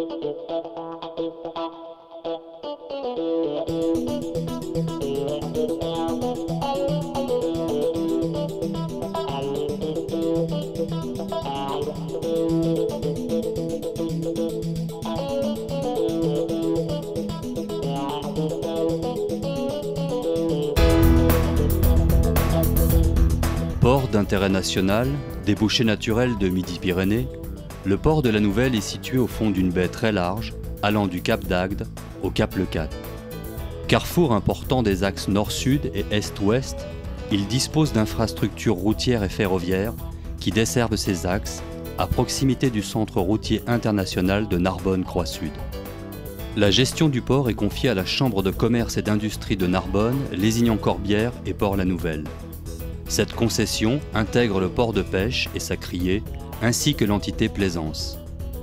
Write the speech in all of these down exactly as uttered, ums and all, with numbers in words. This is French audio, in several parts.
Port d'intérêt national, débouché naturel de Midi-Pyrénées, le port de la Nouvelle est situé au fond d'une baie très large, allant du cap d'Agde au cap Leucate. Carrefour important des axes nord-sud et est-ouest, il dispose d'infrastructures routières et ferroviaires qui desservent ces axes à proximité du centre routier international de Narbonne-Croix-Sud. La gestion du port est confiée à la Chambre de commerce et d'industrie de Narbonne, Lézignan-Corbière et Port-la-Nouvelle. Cette concession intègre le port de pêche et sa criée, ainsi que l'entité Plaisance.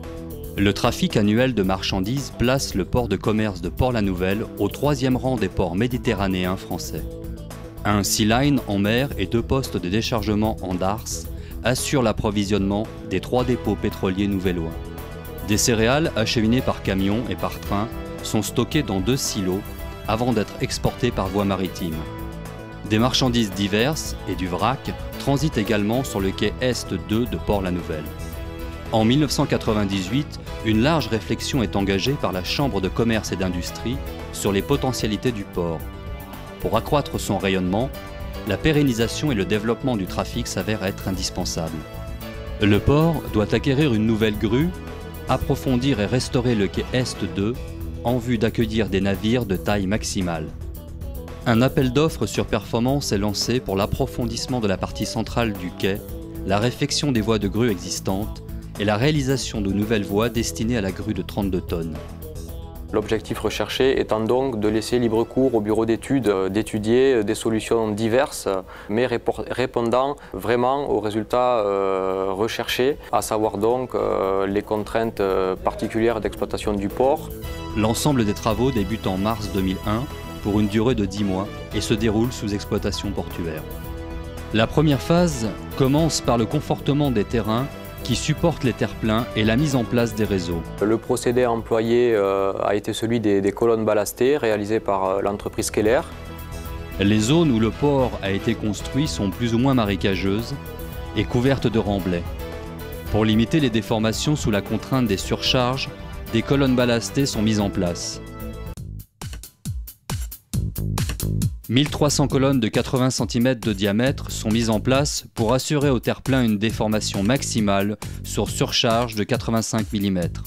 Le trafic annuel de marchandises place le port de commerce de Port-la-Nouvelle au troisième rang des ports méditerranéens français. Un sea line en mer et deux postes de déchargement en darse assurent l'approvisionnement des trois dépôts pétroliers nouvellois. Des céréales acheminées par camion et par train sont stockées dans deux silos avant d'être exportées par voie maritime. Des marchandises diverses et du vrac transitent également sur le quai Est deux de Port-la-Nouvelle. En mille neuf cent quatre-vingt-dix-huit, une large réflexion est engagée par la Chambre de commerce et d'industrie sur les potentialités du port. Pour accroître son rayonnement, la pérennisation et le développement du trafic s'avèrent être indispensables. Le port doit acquérir une nouvelle grue, approfondir et restaurer le quai Est deux en vue d'accueillir des navires de taille maximale. Un appel d'offres sur performance est lancé pour l'approfondissement de la partie centrale du quai, la réfection des voies de grue existantes et la réalisation de nouvelles voies destinées à la grue de trente-deux tonnes. L'objectif recherché étant donc de laisser libre cours au bureau d'études d'étudier des solutions diverses, mais répondant vraiment aux résultats euh, recherchés, à savoir donc euh, les contraintes particulières d'exploitation du port. L'ensemble des travaux débute en mars deux mille un pour une durée de dix mois et se déroule sous exploitation portuaire. La première phase commence par le confortement des terrains qui supportent les terre-pleins et la mise en place des réseaux. Le procédé employé euh, a été celui des, des colonnes ballastées réalisées par euh, l'entreprise Keller. Les zones où le port a été construit sont plus ou moins marécageuses et couvertes de remblais. Pour limiter les déformations sous la contrainte des surcharges, des colonnes ballastées sont mises en place. mille trois cents colonnes de quatre-vingts centimètres de diamètre sont mises en place pour assurer au terre-plein une déformation maximale sur surcharge de quatre-vingt-cinq millimètres.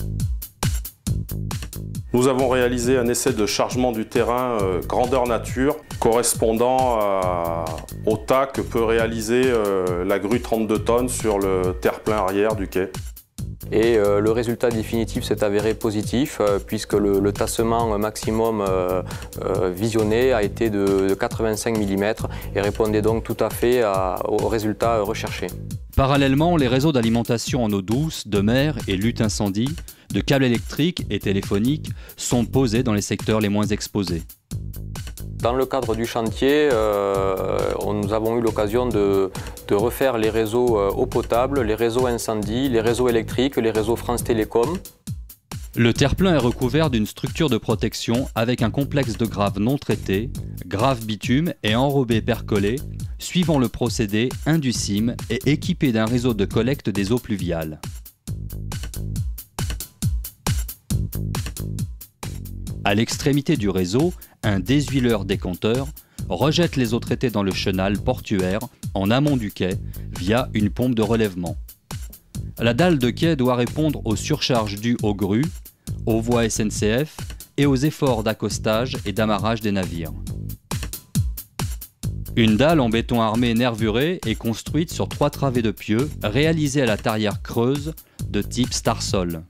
Nous avons réalisé un essai de chargement du terrain euh, grandeur nature correspondant à, au tas que peut réaliser euh, la grue trente-deux tonnes sur le terre-plein arrière du quai. Et euh, le résultat définitif s'est avéré positif euh, puisque le, le tassement maximum euh, euh, visionné a été de, de quatre-vingt-cinq millimètres et répondait donc tout à fait à, aux résultats recherchés. Parallèlement, les réseaux d'alimentation en eau douce, de mer et lutte incendie, de câbles électriques et téléphoniques sont posés dans les secteurs les moins exposés. Dans le cadre du chantier, euh, nous avons eu l'occasion de, de refaire les réseaux euh, eau potable, les réseaux incendie, les réseaux électriques, les réseaux France Télécom. Le terre-plein est recouvert d'une structure de protection avec un complexe de graves non traités, graves bitume et enrobés percolés, suivant le procédé Inducim et équipé d'un réseau de collecte des eaux pluviales. À l'extrémité du réseau, un déshuileur décanteur rejette les eaux traitées dans le chenal portuaire en amont du quai via une pompe de relèvement. La dalle de quai doit répondre aux surcharges dues aux grues, aux voies S N C F et aux efforts d'accostage et d'amarrage des navires. Une dalle en béton armé nervuré est construite sur trois travées de pieux réalisées à la tarière creuse de type Starsol.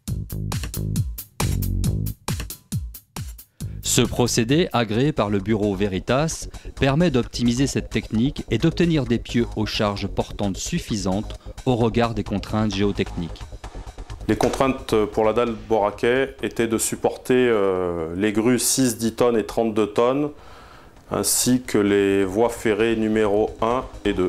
Ce procédé, agréé par le bureau Veritas, permet d'optimiser cette technique et d'obtenir des pieux aux charges portantes suffisantes au regard des contraintes géotechniques. Les contraintes pour la dalle Boraquet étaient de supporter euh, les grues six, dix tonnes et trente-deux tonnes, ainsi que les voies ferrées numéro un et deux.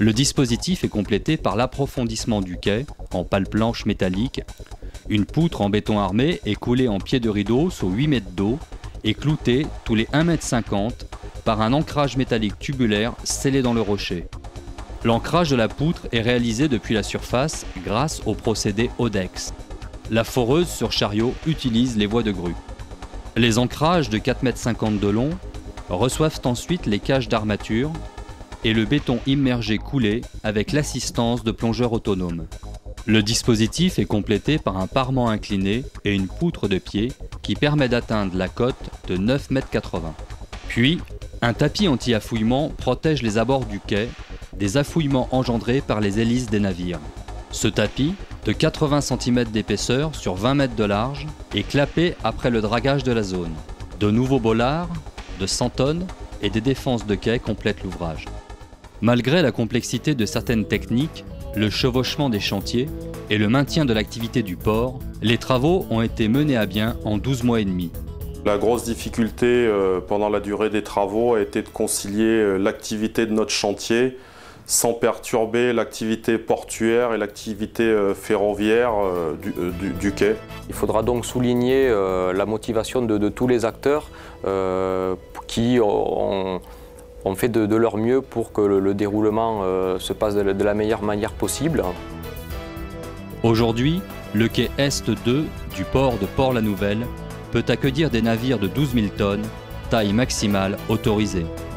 Le dispositif est complété par l'approfondissement du quai en pale blanche métallique. Une poutre en béton armé est coulée en pied de rideau sous huit mètres d'eau et cloutée tous les un mètre cinquante par un ancrage métallique tubulaire scellé dans le rocher. L'ancrage de la poutre est réalisé depuis la surface grâce au procédé Odex. La foreuse sur chariot utilise les voies de grue. Les ancrages de quatre mètres cinquante de long reçoivent ensuite les cages d'armature et le béton immergé coulé avec l'assistance de plongeurs autonomes. Le dispositif est complété par un parement incliné et une poutre de pied qui permet d'atteindre la cote de neuf mètres quatre-vingts. Puis, un tapis anti-affouillement protège les abords du quai des affouillements engendrés par les hélices des navires. Ce tapis, de quatre-vingts centimètres d'épaisseur sur vingt mètres de large, est clapé après le dragage de la zone. De nouveaux bollards, de cent tonnes et des défenses de quai complètent l'ouvrage. Malgré la complexité de certaines techniques, le chevauchement des chantiers et le maintien de l'activité du port, les travaux ont été menés à bien en douze mois et demi. La grosse difficulté euh, pendant la durée des travaux a été de concilier euh, l'activité de notre chantier sans perturber l'activité portuaire et l'activité euh, ferroviaire euh, du, euh, du, du quai. Il faudra donc souligner euh, la motivation de, de tous les acteurs euh, qui ont, ont fait de, de leur mieux pour que le, le déroulement euh, se passe de la, de la meilleure manière possible. Aujourd'hui, le quai Est deux du port de Port-la-Nouvelle peut accueillir des navires de douze mille tonnes, taille maximale autorisée.